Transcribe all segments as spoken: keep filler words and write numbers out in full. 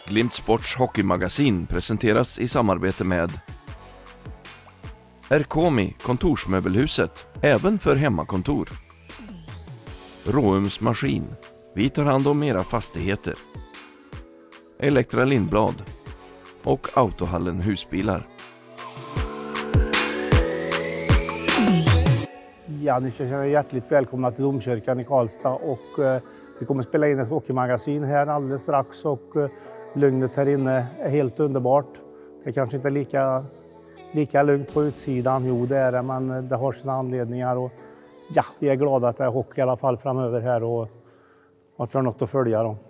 Glimt Sports hockeymagasin presenteras i samarbete med Erkomi kontorsmöbelhuset, även för hemmakontor. Råums maskin. Vi tar hand om era fastigheter. Elektra Lindblad och Autohallen husbilar. Ja, ni ska känna hjärtligt välkomna till Domkyrkan i Karlstad och eh, vi kommer spela in ett hockeymagasin här alldeles strax och eh, lugnet här inne är helt underbart. Det är kanske inte lika, lika lugnt på utsidan, jo det är det, men det har sina anledningar och ja, vi är glada att det är hockey i alla fall framöver här och, och att vi har något att följa då.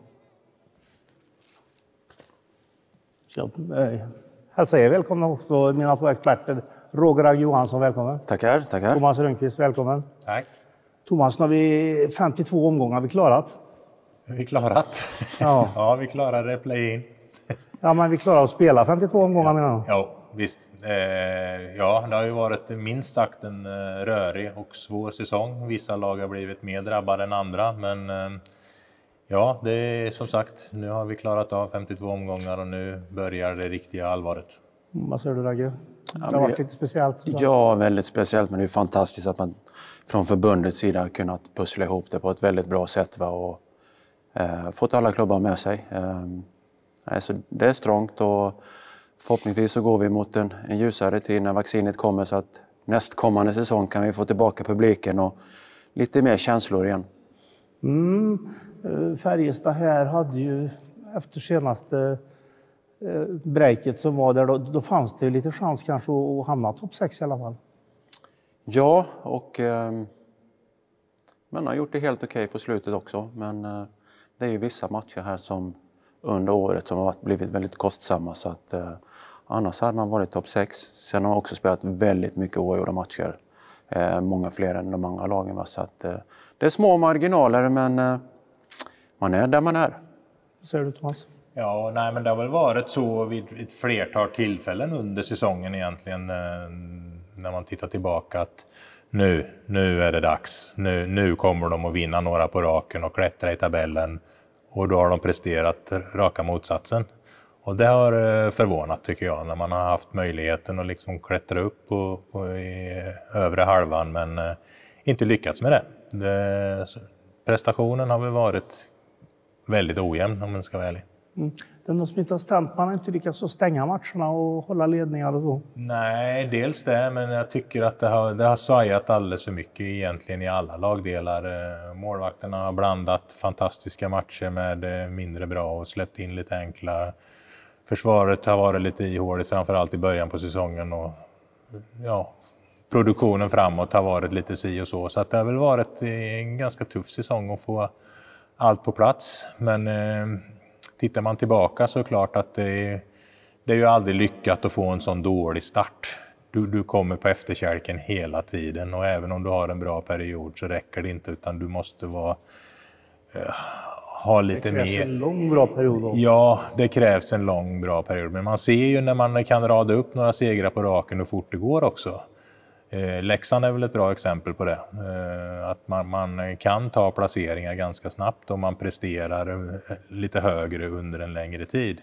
Så, eh, hälsa er välkomna också, mina två experter. Roger Agg Johansson, välkommen. Tackar, tackar. Thomas Rönnqvist, välkommen. Tack. Thomas, nu har vi femtiotvå omgångar vi klarat. Vi klarat. Ja. Ja, vi klarade play-in. Ja, men vi klarar att spela femtiotvå omgångar, menar jag. Ja, visst. Eh, ja, det har ju varit minst sagt en eh, rörig och svår säsong. Vissa lag har blivit mer drabbade än andra, men eh, ja, det är som sagt, nu har vi klarat av femtiotvå omgångar och nu börjar det riktiga allvaret. Vad säger du, Ragge? Det har Ja, varit lite speciellt. Ja, väldigt speciellt, men det är fantastiskt att man från förbundets sida har kunnat pussla ihop det på ett väldigt bra sätt, va? Och eh, fått alla klubbar med sig. Eh, alltså, det är strångt och förhoppningsvis så går vi mot en, en ljusare tid när vaccinet kommer så att nästkommande säsong kan vi få tillbaka publiken och lite mer känslor igen. Mm. Färjestad här hade ju efter senaste breaket som var där, då, då fanns det lite chans kanske att hamna topp sex i alla fall. Ja, och eh, man har gjort det helt okej på slutet också. Men eh, det är ju vissa matcher här som under året som har blivit väldigt kostsamma. Så att, eh, annars hade man varit topp sex. Sen har man också spelat väldigt mycket oavgjorda matcher. Eh, många fler än de andra lagen. Va? Så att, eh, det är små marginaler, men eh, man är där man är. Vad säger du, Thomas? Ja, nej, men det har väl varit så vid ett flertal tillfällen under säsongen egentligen när man tittar tillbaka att nu, nu är det dags. Nu, nu kommer de att vinna några på raken och klättra i tabellen och då har de presterat raka motsatsen. Och det har förvånat tycker jag när man har haft möjligheten att liksom klättra upp på, på i övre halvan men inte lyckats med det. det prestationen har väl varit väldigt ojämn om man ska vara ärlig. Mm. Den som inte har stämt, man har inte lyckats stänga matcherna och hålla ledningar och så. Nej, dels det, men jag tycker att det har, det har svajat alldeles för mycket egentligen i alla lagdelar. Målvakterna har blandat fantastiska matcher med mindre bra och släppt in lite enkla. Försvaret har varit lite ihåligt, framförallt i början på säsongen och ja, produktionen framåt har varit lite si och så. Så att det har väl varit en ganska tuff säsong att få allt på plats, men eh, tittar man tillbaka så är det klart att det är, det är ju aldrig lyckat att få en sån dålig start. Du, du kommer på efterkälken hela tiden och även om du har en bra period så räcker det inte utan du måste vara, uh, ha lite mer. Det krävs mer. en lång bra period då. Ja, det krävs en lång bra period. Men man ser ju när man kan rada upp några segrar på raken hur fort det går också. Eh, Leksand är väl ett bra exempel på det. Eh, att man, man kan ta placeringar ganska snabbt och man presterar lite högre under en längre tid.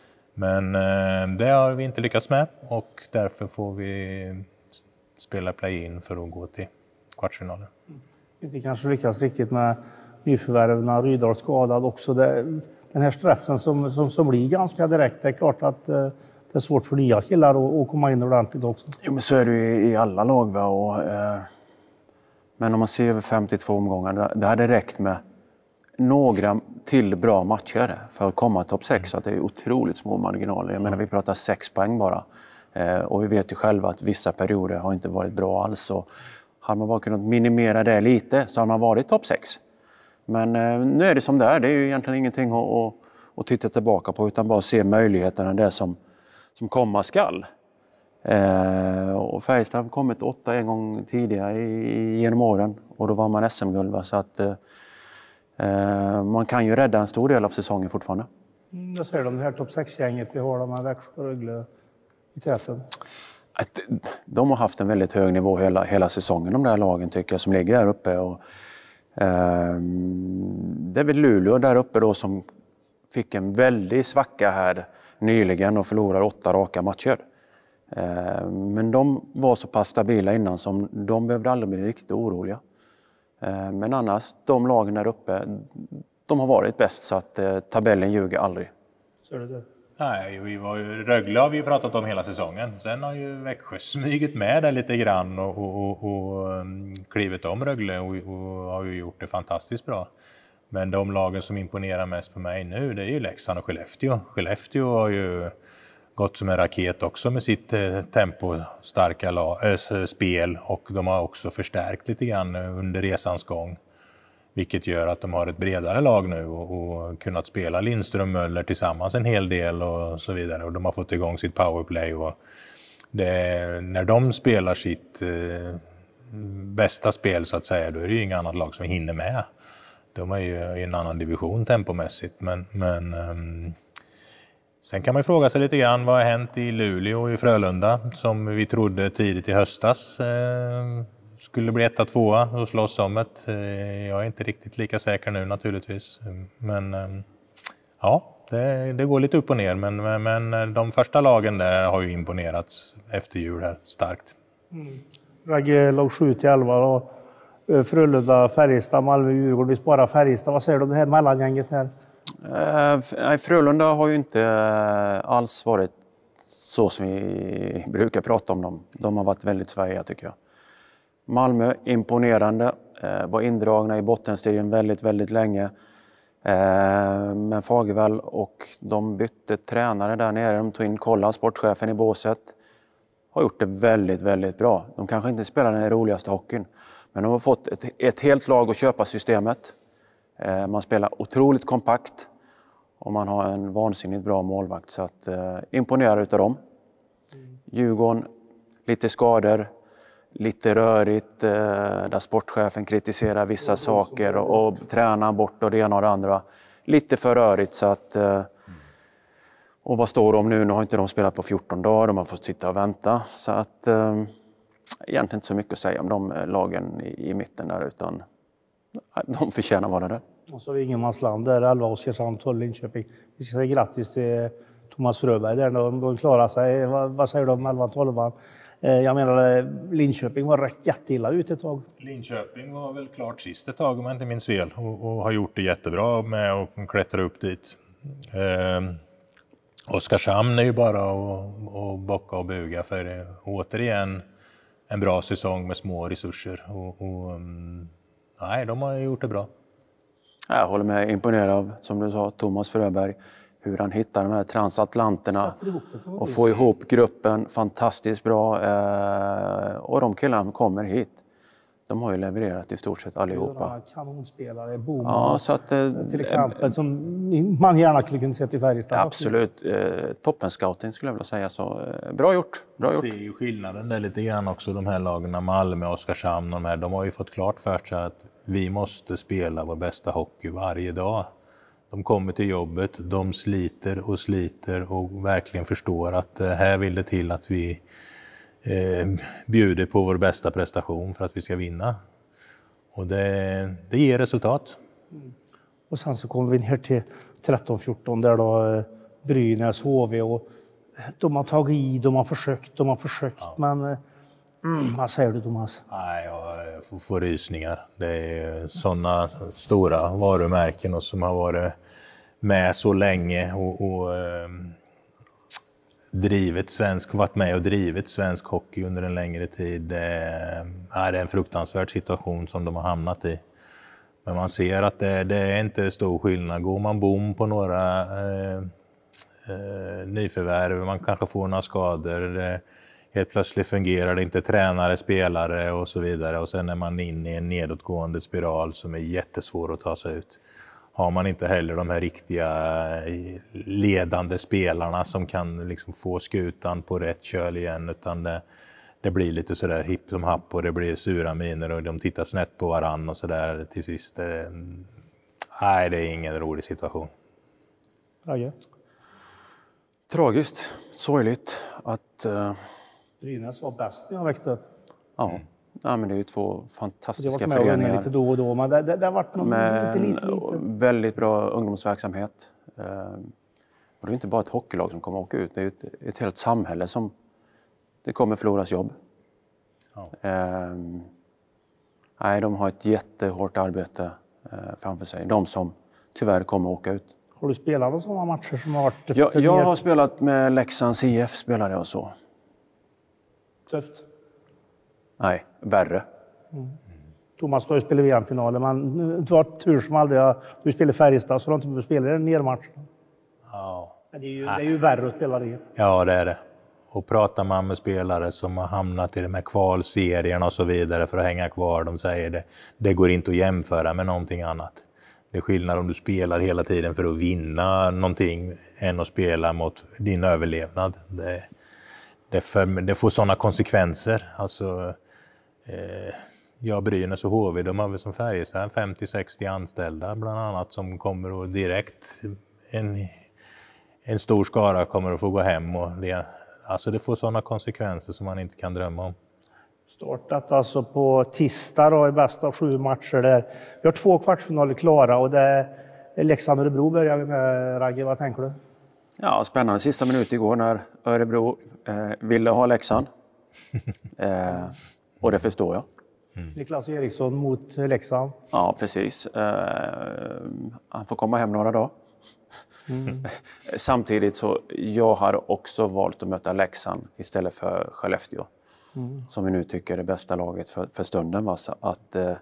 Men eh, det har vi inte lyckats med och därför får vi spela play-in för att gå till kvartsfinalen. Inte kanske lyckas riktigt med nyförvärven, Rydahl skadad också. Det, den här stressen som, som, som blir ganska direkt, det är klart att eh, det är svårt för nya killar att komma in ordentligt också. Jo, men så är det ju i alla lag. Va? Och, eh, men om man ser över femtiotvå omgångar, det hade räckt med några till bra matcher för att komma topp sex. Så att det är otroligt små marginaler. Jag menar, vi pratar sex poäng bara. Eh, och vi vet ju själva att vissa perioder har inte varit bra alls. Så hade man bara kunnat minimera det lite så har man varit topp sex. Men eh, nu är det som det är. Det är ju egentligen ingenting att, att, att titta tillbaka på utan bara se möjligheterna där som som komma skall. Eh, och Färjestad har kommit åtta en gång tidigare i, genom åren och då var man S M-guld. Så att eh, man kan ju rädda en stor del av säsongen fortfarande. Mm, jag säger de här topp sex-gänget vi har, de här Växjö och Rögle i täten. Att de har haft en väldigt hög nivå hela, hela säsongen, de där lagen tycker jag som ligger där uppe. Och, eh, det är väl Luleå där uppe då som fick en väldig svacka här nyligen och förlorade åtta raka matcher. Men de var så pass stabila innan som de behövde aldrig bli riktigt oroliga. Men annars, de lagen där uppe, de har varit bäst så att tabellen ljuger aldrig. Så är det det. Nej, vi var ju, Rögle har vi ju pratat om hela säsongen. Sen har ju Växjö smugit med där lite grann och, och, och, och klivit om Rögle och, och har ju gjort det fantastiskt bra. Men de lagen som imponerar mest på mig nu, det är ju Leksand och Skellefteå. Skellefteå har ju gått som en raket också med sitt tempostarka äh, spel och de har också förstärkt lite grann under resans gång. Vilket gör att de har ett bredare lag nu och, och kunnat spela Lindström och Möller tillsammans en hel del och så vidare. Och de har fått igång sitt powerplay. Och det, när de spelar sitt eh, bästa spel så att säga, då är det ju inga annat lag som hinner med. De är ju i en annan division tempomässigt. Men, men um, sen kan man ju fråga sig lite grann vad har hänt i Luleå och i Frölunda som vi trodde tidigt i höstas eh, skulle bli etta, tvåa och slåss om ett. Jag är inte riktigt lika säker nu naturligtvis. Men ja, det, det går lite upp och ner. Men, men de första lagen där har ju imponerats efter jul här starkt. Mm. Ragge låg sju till elva och Frölunda, Färjestad, Malmö, Djurgården. Vi sparar Färjestad. Vad säger du om det här mellangänget här? Eh, Frölunda har ju inte alls varit så som vi brukar prata om dem. De har varit väldigt svajiga tycker jag. Malmö, imponerande, eh, var indragna i bottenstriden väldigt, väldigt länge. Eh, men Fagervall och de bytte tränare där nere. De tog in Kolla, sportchefen i båset. Har gjort det väldigt, väldigt bra. De kanske inte spelar den roligaste hockeyn. Men de har fått ett, ett helt lag att köpa systemet. Eh, man spelar otroligt kompakt. Och man har en vansinnigt bra målvakt. Så att eh, imponera utav dem. Djurgården, lite skador. Lite rörigt, eh, där sportchefen kritiserar vissa saker och, och tränar bort och det ena och det andra. Lite för rörigt så att... Eh, och vad står de nu? Nu har inte de spelat på fjorton dagar, de har fått sitta och vänta. Så att eh, egentligen inte så mycket att säga om de lagen i, i mitten där utan de förtjänar vara där. Och så har vi ingenmansland där, elva Oskarshamn, tolv Linköping. Vi ska säga grattis till Thomas Fröberg där, de, de klarar sig. Vad, vad säger du om elva tolv? Jag menar, Linköping var rätt jätteilla ut ett tag. Linköping var väl klart sist ett tag om jag inte minns fel. Och, och har gjort det jättebra med att klättra upp dit. Eh, Oskarshamn är ju bara att, att bocka och buga för det. Återigen en bra säsong med små resurser. Och, och, um, nej, de har gjort det bra. Jag håller med, imponerad av, som du sa, Thomas Fröberg. Hur han hittar de här transatlanterna och får ihop gruppen fantastiskt bra. Eh, och de killarna kommer hit. De har ju levererat i stort sett allihopa. Kanonspelare, Boman, ja, så att, eh, till exempel, som man gärna skulle kunna se till Färjestad. Absolut. Eh, toppen scouting skulle jag vilja säga. Så, eh, bra gjort. Bra gjort. Jag ser ju skillnaden där lite grann också. De här lagarna, Malmö, Oskarshamn, de här, de har ju fått klart för sig att vi måste spela vår bästa hockey varje dag. De kommer till jobbet, de sliter och sliter och verkligen förstår att här vill det till att vi eh, bjuder på vår bästa prestation för att vi ska vinna. Och det, det ger resultat. Mm. Och sen så kommer vi ner till tretton fjorton där då eh, Brynäs, H V och de har tagit i, de har försökt, de har försökt. Ja. Men eh, mm, vad säger du Thomas? Nej, jag får, får rysningar. Det är sådana stora varumärken och som har varit med så länge och, och eh, drivit svensk, varit med och drivit svensk hockey under en längre tid. Eh, är det en fruktansvärd situation som de har hamnat i. Men man ser att det, det är inte stor skillnad. Går man bom på några eh, eh, nyförvärv, man kanske får några skador. Det, helt plötsligt fungerar det inte, tränare, spelare och så vidare. Och sen är man inne i en nedåtgående spiral som är jättesvår att ta sig ut. Har man inte heller de här riktiga ledande spelarna som kan liksom få skutan på rätt köl igen, utan det, det blir lite sådär hipp som happ och det blir sura miner och de tittar snett på varann och sådär till sist. Det, nej, det är ingen rolig situation. Ragge? Tragiskt, sorgligt att... Uh... Brynäs var bäst när jag växte upp. Ja. Ja, men det är ju två fantastiska föreningar. Det har varit med föreningar. lite då och då, men det, det, det har varit någon, men lite, lite, lite. Väldigt bra ungdomsverksamhet. Och det är inte bara ett hockeylag som kommer att åka ut, det är ett, ett helt samhälle som det kommer förloras jobb. Ja. Eh, nej, de har ett jättehårt arbete eh, framför sig. De som tyvärr kommer att åka ut. Har du spelat några sådana matcher som har varit... Jag, jag har spelat med Leksands I F, spelade jag så. Tufft? Nej, värre. Mm. Thomas, du har ju spelat V M-finalen, men du har tur som aldrig. Du spelar Färjestad, så du har inte spelat en nermatch. Ja. Det är, ju, det är ju värre att spela det. Ja, det är det. Och pratar man med spelare som har hamnat i de här kvalserierna och så vidare för att hänga kvar, de säger det. Det går inte att jämföra med någonting annat. Det är skillnad om du spelar hela tiden för att vinna någonting än att spela mot din överlevnad. Det, det, för, det får sådana konsekvenser. Alltså, eh, jag, Brynäs och H V, de har väl som Färjestad femtio sextio anställda bland annat som kommer att direkt, en, en stor skara kommer att få gå hem. Och det, alltså det får sådana konsekvenser som man inte kan drömma om. Startat alltså på tisdag då, i bästa av sju matcher där. Vi har två kvartsfinaler klara och det är Leksand-Örebro börjar vi med. Ragge, vad tänker du? Ja, spännande sista minut igår när Örebro eh, ville ha Leksand. eh, och det förstår jag. Mm. Niklas Eriksson mot Leksand. Ja, precis. Eh, han får komma hem några dagar. Mm. Samtidigt så jag har också valt att möta Leksand istället för Skellefteå. Mm. Som vi nu tycker är det bästa laget för, för stunden. Va? Så att, eh,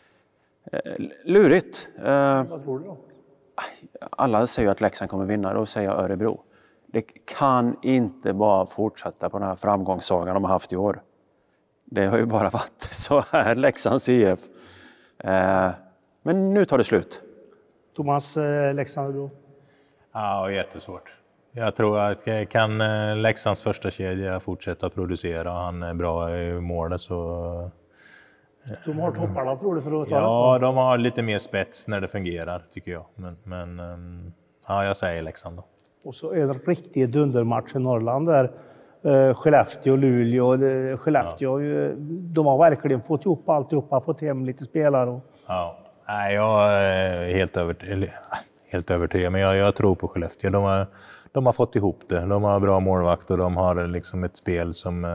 lurigt. Eh, Vad tror du då? Alla säger att Leksand kommer vinna, då säger jag Örebro. Det kan inte bara fortsätta på den här framgångssagan de har haft i år. Det har ju bara varit så här, Leksands I F. Eh, men nu tar det slut. Thomas, eh, Leksand-Örebro? Ja, jättesvårt. Jag tror att kan Leksands första kedja fortsätta producera och han är bra i målet så... De har topparna, tror du, för att ta Ja, det? de har lite mer spets när det fungerar, tycker jag. Men, men ja, jag säger Leksand då. Och så en riktig dundermatch i Norrland där. Uh, Skellefteå, Luleå. Uh, Skellefteå, ja. De har verkligen fått ihop alltihopa, fått hem lite spelare. Och... Ja, nej, jag är helt övertygad. Helt övertygad, men jag, jag tror på Skellefteå. De har, de har fått ihop det. De har bra målvakt och de har liksom ett spel som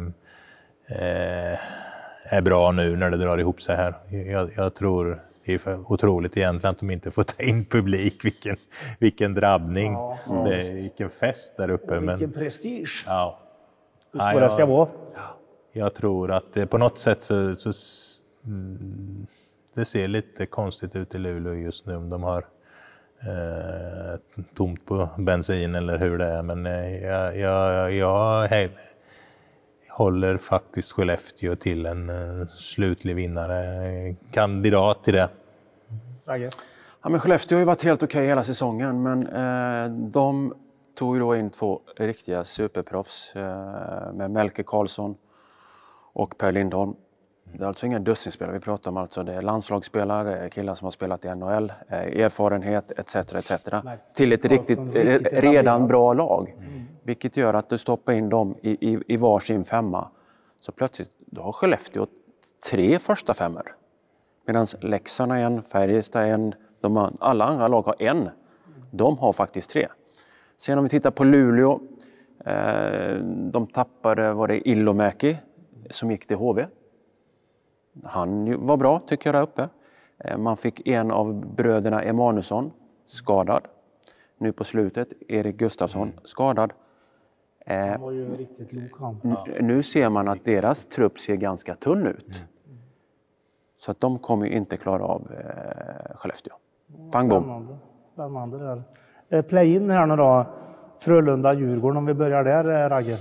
eh, är bra nu när det drar ihop sig här. Jag, jag tror det är för otroligt egentligen att de inte får ta in publik. Vilken, vilken drabbning. Ja, ja. Det är, vilken fest där uppe. Och vilken men, prestige. Ja. Hur ja, det ska vara. Jag tror att det, på något sätt så, så det ser lite konstigt ut i Luleå just nu om de har Eh, tomt på bensin eller hur det är, men eh, jag, jag, jag hej, håller faktiskt Skellefteå till en eh, slutlig vinnare, kandidat till det. Ja, men Skellefteå har ju varit helt okej hela säsongen, men eh, de tog ju då in två riktiga superproffs eh, med Melke Karlsson och Per Lindholm. Det är alltså inga dussinspelare vi pratar om, alltså det är landslagsspelare, killar som har spelat i N H L, erfarenhet et cetera et cetera. Till ett riktigt, redan bra lag. Mm. Vilket gör att du stoppar in dem i, i, i varsin femma. Så plötsligt, då har Skellefteå tre första femmor. Medan Leksand har en, Färjestad en, de har, alla andra lag har en. De har faktiskt tre. Sen om vi tittar på Luleå, eh, de tappade, var det Ilomäki som gick till H V. Han var bra tycker jag där uppe. Man fick en av bröderna Emanuelsson skadad. Nu på slutet Erik Gustafsson skadad. Han var ju riktigt låg. Nu ser man att deras trupp ser ganska tunn ut. Mm. Så att de kommer inte klara av eh, Skellefteå. Pang bom. Spännande. Spännande där. Play-in här nu då. Frölunda-Djurgården, om vi börjar där, Ragge.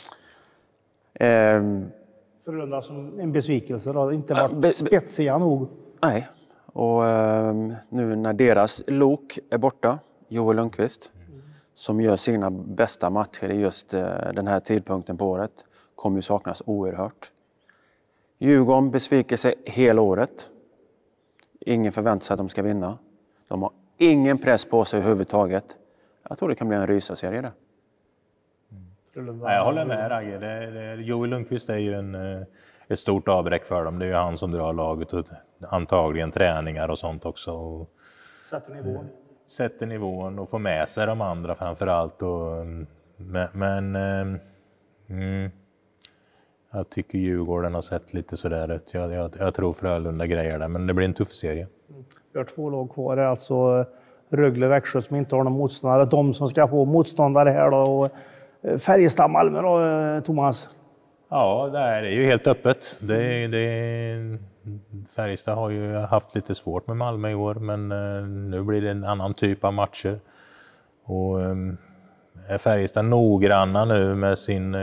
Eh, Frölunda som en besvikelse då, inte varit be, spetsiga nog. Nej, och eh, nu när deras lok är borta, Joel Lundqvist, mm. som gör sina bästa matcher i just eh, den här tidpunkten på året, kommer ju saknas oerhört. Djurgården besviker sig hela året. Ingen förväntar sig att de ska vinna. De har ingen press på sig överhuvudtaget. Jag tror det kan bli en rysarserie där. Ja, jag håller med Ragge. Det, det, Joel Lundqvist är ju en, ett stort avbräck för dem. Det är ju han som drar laget och antagligen träningar och sånt också. Och sätter nivån. sätter nivån och får med sig de andra framförallt. Och, men men mm, jag tycker Djurgården har sett lite sådär ut. Jag, jag, jag tror Frölunda grejer där, men det blir en tuff serie. Vi har två lag kvar, alltså Rögle, Växjö som inte har någon motståndare. De som ska få motståndare här då, och Färjestad, Malmö då, Thomas? Ja, det är ju helt öppet. Det, det, Färjestad har ju haft lite svårt med Malmö i år, men nu blir det en annan typ av matcher. Och är Färjestad noggranna nu med sin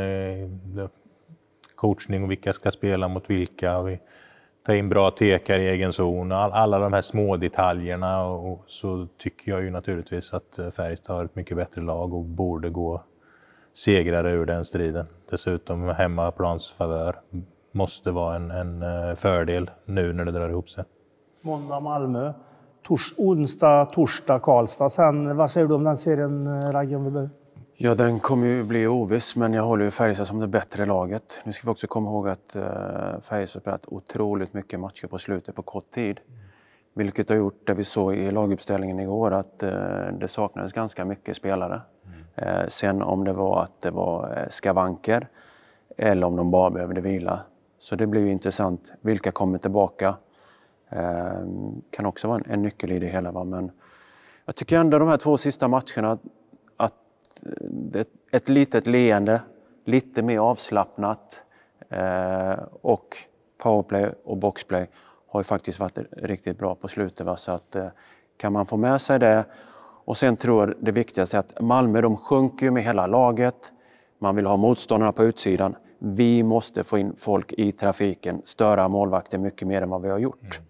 coachning och vilka ska spela mot vilka. Vi tar in bra tekar i egen zon. All, alla de här små detaljerna, och så tycker jag ju naturligtvis att Färjestad har ett mycket bättre lag och borde gå segrare ur den striden. Dessutom hemmaplans favör måste vara en, en fördel nu när det drar ihop sig. Måndag Malmö, tors, onsdag, torsdag Karlstad. Sen, vad säger du om den serien, Raggen? Ja, den kommer ju bli oviss, men jag håller ju Färjestad som det bättre laget. Nu ska vi också komma ihåg att uh, Färjestad spelat otroligt mycket matcher på slutet på kort tid. Vilket har gjort det vi såg i laguppställningen igår, att uh, det saknades ganska mycket spelare. Mm. Uh, sen om det var att det var skavanker eller om de bara behövde vila. Så det blir ju intressant. Vilka kommer tillbaka? Uh, kan också vara en, en nyckel i det hela. Va? Men jag tycker ändå de här två sista matcherna, att ett, ett litet leende, lite mer avslappnat eh, och powerplay och boxplay har ju faktiskt varit riktigt bra på slutet. Va? Så att, eh, kan man få med sig det, och sen tror jag det viktigaste är att Malmö, de sjunker ju med hela laget. Man vill ha motståndarna på utsidan. Vi måste få in folk i trafiken, störa målvakten mycket mer än vad vi har gjort. Mm.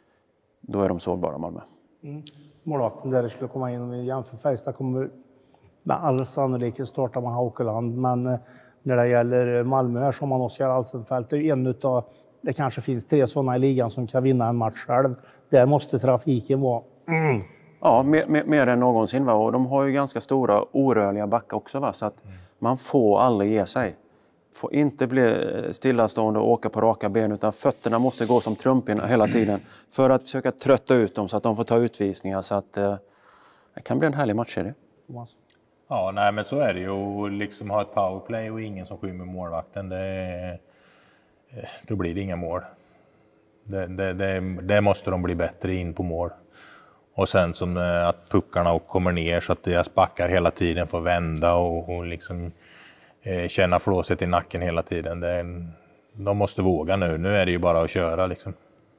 Då är de sårbara, Malmö. Mm. Målvakten där skulle komma in, om vi jämför Färjestad kommer med all sannolikhet starta med Haukeland, men när det gäller Malmö här som man Oskar Alsenfelt, det är en utav, det kanske finns tre sådana i ligan som kan vinna en match själv. Där måste trafiken vara mm. Ja, mer, mer, mer än någonsin. Va? Och de har ju ganska stora orörliga backar också. Va? Så att mm. man får aldrig ge sig. Får inte bli stillastående och åka på raka ben, utan fötterna måste gå som trumpinnar hela tiden för att försöka trötta ut dem så att de får ta utvisningar. Så att eh, det kan bli en härlig matchserie. Ja, nej, men så är det ju. Liksom ha ett powerplay och ingen som skymmer målvakten, det, då blir det inga mål. Det, det, det, det måste de bli bättre in på mål. Och sen som att puckarna kommer ner så att deras backar hela tiden får vända och, och liksom eh, känna flåset i nacken hela tiden. Det, de måste våga nu. Nu är det ju bara att köra liksom.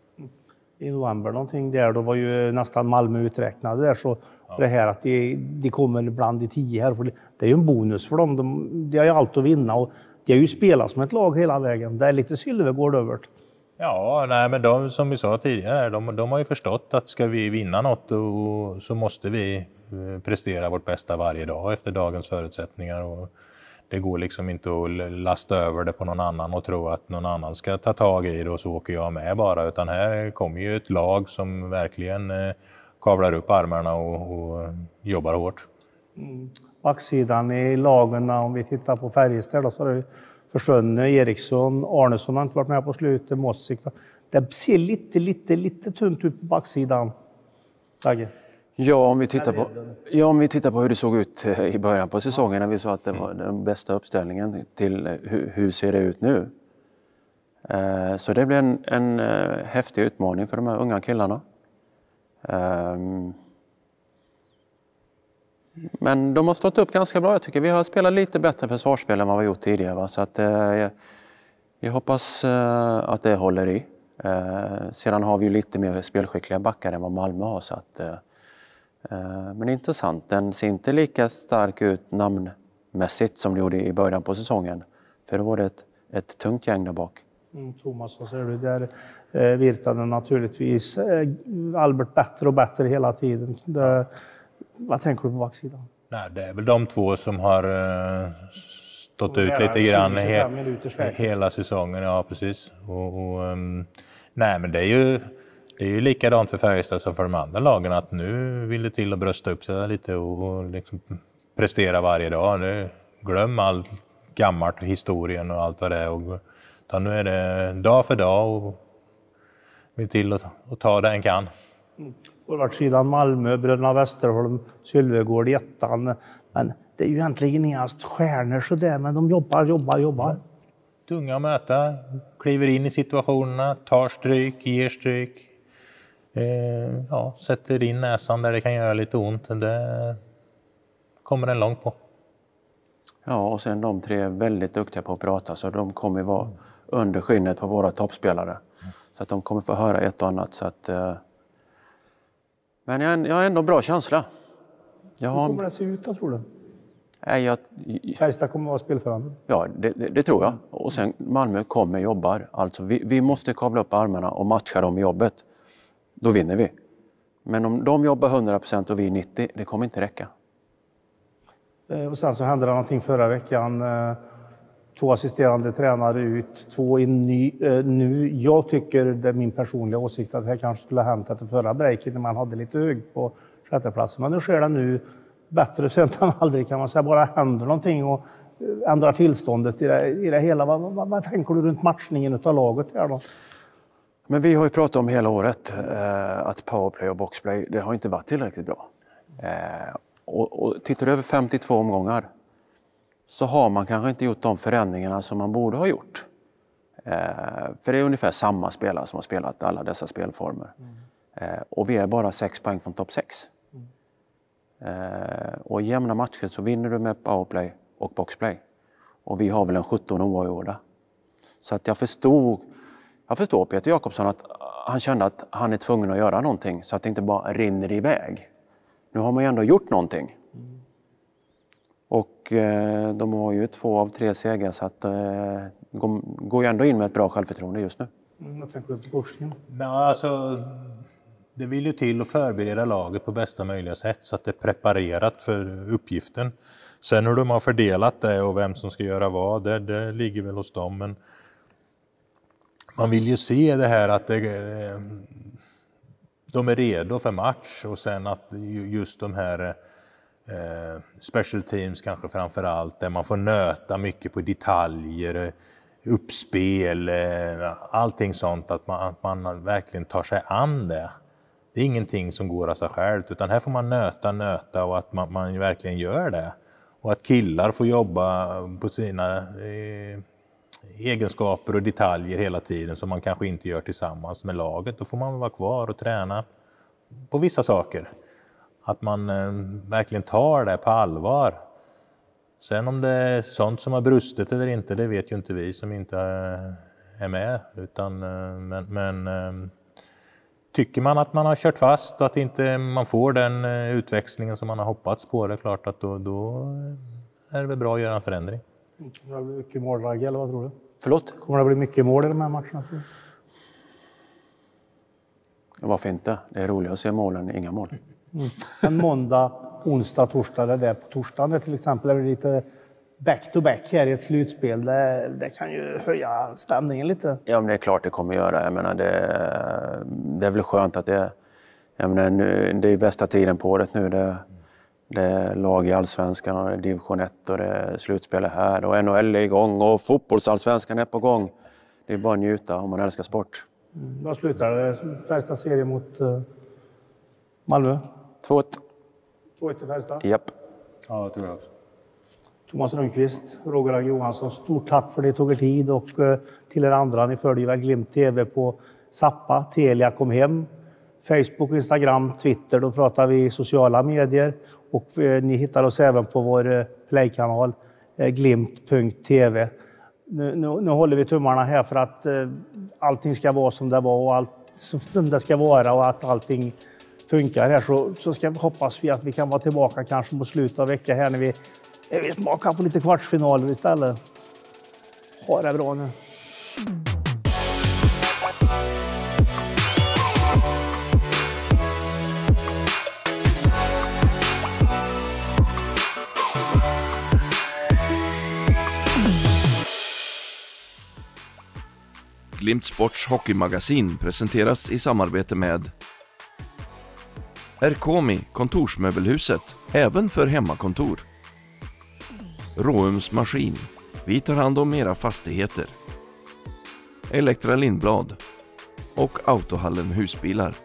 I november någonting där, då var ju nästan Malmö uträknade där, så ja. Det här att de, de kommer ibland i tio här, för det, det är ju en bonus för dem. De, de har ju allt att vinna och de har ju spelat som ett lag hela vägen. Det är lite Sylvegård över. Ja, nej, men de, som vi sa tidigare, de, de har ju förstått att ska vi vinna något och, så måste vi prestera vårt bästa varje dag efter dagens förutsättningar. Och det går liksom inte att lasta över det på någon annan och tro att någon annan ska ta tag i det och så åker jag med bara. Utan här kommer ju ett lag som verkligen eh, kavlar upp armarna och, och jobbar hårt. Mm. Backsidan i lagen, om vi tittar på Färjestad då, så har det försvunnit. Eriksson, Arnesson har inte varit med på slutet, Mossik. Det ser lite, lite, lite tunt ut på backsidan. Tage. Ja, om vi tittar på, ja, om vi tittar på hur det såg ut i början på säsongen, när vi sa att det var den bästa uppställningen, till hur, hur ser det ut nu. Eh, så det blir en, en uh, häftig utmaning för de här unga killarna. Eh, men de har stått upp ganska bra. Jag tycker vi har spelat lite bättre försvarsspel än vad vi har gjort tidigare. Va? Så att, eh, jag, jag hoppas eh, att det håller i. Eh, sedan har vi ju lite mer spelskickliga backar än vad Malmö har. Så att, eh, Men intressant, den ser inte lika stark ut namnmässigt som det gjorde i början på säsongen. För då var det ett, ett tungt gäng där bak. Mm, Thomas, vad säger du? Där eh, Virtanen naturligtvis. Eh, Albert bättre och bättre hela tiden. Det, vad tänker du på backsidan? Nej, det är väl de två som har eh, stått ut lite grann he, hela säsongen. Ja, precis. Och, och, um, nej, men det är ju... Det är ju likadant för Färjestad som för de andra lagen, att nu vill det till att brösta upp sig lite och, och liksom prestera varje dag. Nu, glöm allt gammalt, historien och allt vad det är. Och, nu är det dag för dag och vill till att, att ta det en kan. Mm. Forwardsidan Malmö, Bröderna Västerholm, Sylvegård, ettan. Men det är ju egentligen inga stjärnor så där, men de jobbar, jobbar, jobbar. Tunga att möta, kliver in i situationerna, tar stryk, ger stryk. Eh, ja, sätter in näsan där det kan göra lite ont. Det kommer en långt på. Ja, och sen de tre är väldigt duktiga på att prata, så de kommer vara under skinnet på våra toppspelare. Mm. Så att de kommer få höra ett och annat. Så att, eh... Men jag, jag har ändå bra känsla. Jag har... Hur kommer det se ut då, tror du? Nej, jag... Färjestad kommer att vara spelförande. Ja, det, det, det tror jag. Och sen Malmö kommer jobbar. Alltså, vi, vi måste kavla upp armarna och matcha dem i jobbet. Då vinner vi. Men om de jobbar hundra procent och vi nittio, det kommer inte räcka. Och sen så hände det någonting förra veckan. Två assisterande tränare ut, två in ny, nu. Jag tycker, det är min personliga åsikt, att det här kanske skulle ha hänt efter förra breaket när man hade lite hög på sjätteplatsen. Men nu sker det nu bättre sent än aldrig, kan man säga. Bara händer någonting och ändrar tillståndet i det, i det hela. Vad, vad, vad tänker du runt matchningen av laget här då? Men vi har ju pratat om hela året eh, att powerplay och boxplay, det har inte varit tillräckligt bra. Eh, och, och tittar du över femtiotvå omgångar så har man kanske inte gjort de förändringarna som man borde ha gjort. Eh, för det är ungefär samma spelare som har spelat alla dessa spelformer. Mm. Eh, och vi är bara sex poäng från topp sex. Mm. Eh, och i jämna matcher så vinner du med powerplay och boxplay. Och vi har väl en sjutton oavgjorda. Så att jag förstod, jag förstår Peter Jakobsson att han kände att han är tvungen att göra någonting så att det inte bara rinner iväg. Nu har man ju ändå gjort någonting. Mm. Och eh, de har ju två av tre segrar, så att eh, går, går ju ändå in med ett bra självförtroende just nu. Mm, jag tänker på coachningen. Ja, alltså, det vill ju till att förbereda laget på bästa möjliga sätt så att det är preparerat för uppgiften. Sen hur de har fördelat det och vem som ska göra vad, det, det ligger väl hos dem. Men man vill ju se det här att det, de är redo för match, och sen att just de här eh, special teams kanske framför allt, där man får nöta mycket på detaljer, uppspel, eh, allting sånt, att man, att man verkligen tar sig an det. Det är ingenting som går av sig själv, utan här får man nöta, nöta och att man, man verkligen gör det. Och att killar får jobba på sina eh, egenskaper och detaljer hela tiden som man kanske inte gör tillsammans med laget. Då får man vara kvar och träna på vissa saker. Att man eh, verkligen tar det på allvar. Sen om det är sånt som har brustit eller inte, det vet ju inte vi som inte eh, är med. Utan, eh, men men eh, tycker man att man har kört fast och att inte man får den eh, utväxlingen som man har hoppats på, det är klart att då, då är det väl bra att göra en förändring. Kommer det bli mycket mål, Ragge, eller vad tror du? Förlåt? Kommer det bli mycket mål i de här matcherna? Tror du? Varför inte? Det är roligt att se målen, inga mål. Mm. En måndag, onsdag, torsdag, det där på torsdagen det till exempel är det lite back-to-back här i ett slutspel. Det, det kan ju höja stämningen lite. Ja, men det är klart det kommer göra. Jag menar, det, det är väl skönt att det, jag menar, nu, det är bästa tiden på året nu. Det, det är lag i Allsvenskan och det är division ett och det är slutspel här och N H L är igång och fotbollsallsvenskan är på gång. Det är bara att njuta om man älskar sport. Mm. Vad slutar det? Färjestad serie mot uh, Malmö? två ett. två ett till Färjestad? Japp. Ja, det tror jag också. Thomas Rönnqvist, Roger Ragge Johansson, stort tack för det tog er tid, och uh, till er andra, ni följer väl Glimt T V på Zappa, Telia kom hem, Facebook, Instagram, Twitter, då pratar vi sociala medier, och uh, ni hittar oss även på vår uh, playkanal uh, glimt punkt t v. Nu, nu, nu håller vi tummarna här för att uh, allting ska vara som det var och allt som det ska vara, och att allting funkar här, så, så ska vi hoppas vi att vi kan vara tillbaka kanske på slutet av veckan här när vi, när vi smakar på lite kvartsfinaler istället. Ha det bra nu. Glimt Sports hockeymagasin presenteras i samarbete med Erkomi kontorsmöbelhuset, även för hemmakontor. Råums maskin, vi tar hand om era fastigheter. Elektra Lindblad och Autohallen husbilar.